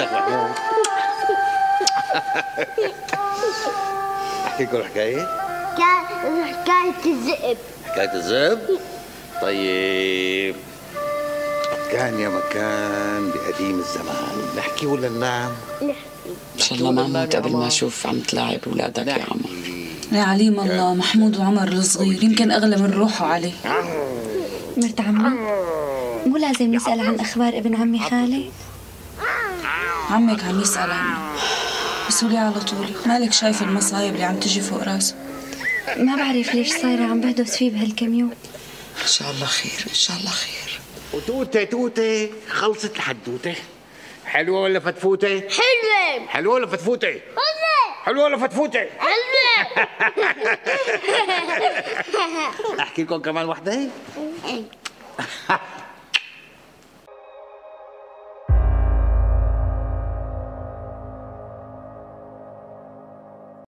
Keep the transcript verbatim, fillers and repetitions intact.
اخ محمود. احكي لكم حكايه؟ حكاية الذئب. حكايه الذئب؟ طيب، كان يا مكان بقديم الزمان، نحكي ولا ننام؟ نحكي. ان شاء الله ما اموت قبل ما اشوف عم تلاعب اولادك يا عمر. يا عليم الله، محمود وعمر الصغير يمكن اغلى من روحه عليه. مرت عمي، مو لازم نسأل عن اخبار ابن عمي خالد؟ عمك عم يسأل عنه، بس ولي على طول مالك شايف المصايب اللي عم تجي فوق راسه؟ ما بعرف ليش صايرة عم بهدس فيه بهالكم يوم. ان شاء الله خير، ان شاء الله خير. وتوته توته خلصت الحدوته. حلوه ولا فتفوته؟ حلوة. حلوه ولا فتفوته؟ حلوة. حلوه ولا فتفوته؟ حلوة. احكي لكم كمان وحده؟